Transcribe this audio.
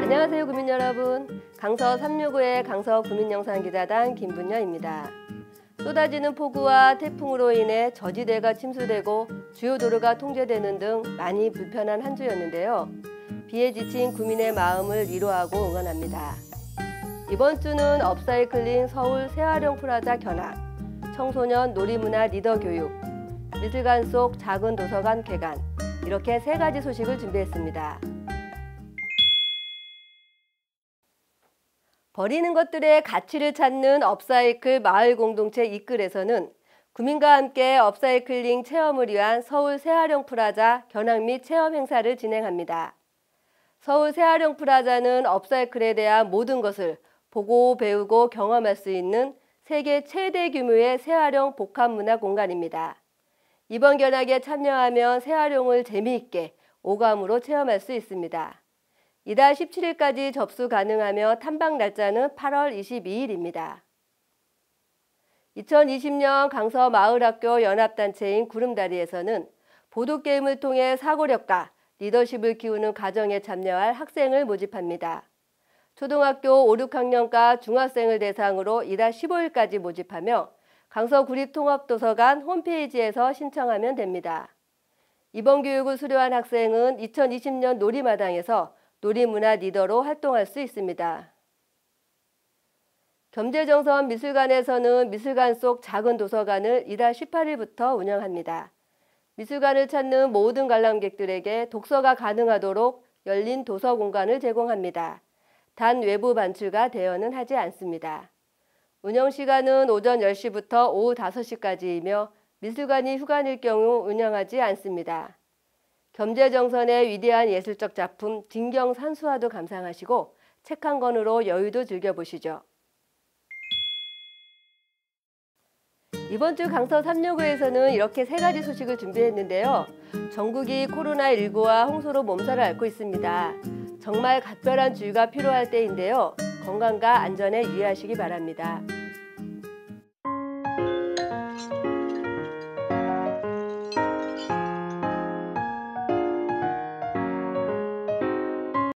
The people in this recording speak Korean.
안녕하세요 구민 여러분. 강서 365의 강서 구민영상기자단 김분녀입니다. 쏟아지는 폭우와 태풍으로 인해 저지대가 침수되고 주요 도로가 통제되는 등 많이 불편한 한 주였는데요. 비에 지친 구민의 마음을 위로하고 응원합니다. 이번 주는 업사이클링 서울 새활용 프라자 견학, 청소년 놀이문화 리더 교육, 미술관 속 작은 도서관 개관, 이렇게 3가지 소식을 준비했습니다. 버리는 것들의 가치를 찾는 업사이클 마을 공동체 이끌에서는 구민과 함께 업사이클링 체험을 위한 서울 새활용 프라자 견학 및 체험 행사를 진행합니다. 서울 새활용 프라자는 업사이클에 대한 모든 것을 보고 배우고 경험할 수 있는 세계 최대 규모의 새활용 복합문화 공간입니다. 이번 견학에 참여하면 새활용을 재미있게 오감으로 체험할 수 있습니다. 이달 17일까지 접수 가능하며 탐방 날짜는 8월 22일입니다. 2020년 강서 마을학교 연합단체인 구름다리에서는 보드게임을 통해 사고력과 리더십을 키우는 과정에 참여할 학생을 모집합니다. 초등학교 5, 6학년과 중학생을 대상으로 이달 15일까지 모집하며 강서구립통합도서관 홈페이지에서 신청하면 됩니다. 이번 교육을 수료한 학생은 2020년 놀이마당에서 놀이문화 리더로 활동할 수 있습니다. 겸재정선 미술관에서는 미술관 속 작은 도서관을 이달 18일부터 운영합니다. 미술관을 찾는 모든 관람객들에게 독서가 가능하도록 열린 도서 공간을 제공합니다. 단 외부 반출과 대여는 하지 않습니다. 운영 시간은 오전 10시부터 오후 5시까지이며 미술관이 휴관일 경우 운영하지 않습니다. 겸재정선의 위대한 예술적 작품 진경산수화도 감상하시고 책 한 권으로 여유도 즐겨보시죠. 이번 주 강서 365에서는 이렇게 3가지 소식을 준비했는데요. 전국이 코로나19와 홍수로 몸살을 앓고 있습니다. 정말 각별한 주의가 필요할 때인데요. 건강과 안전에 유의하시기 바랍니다.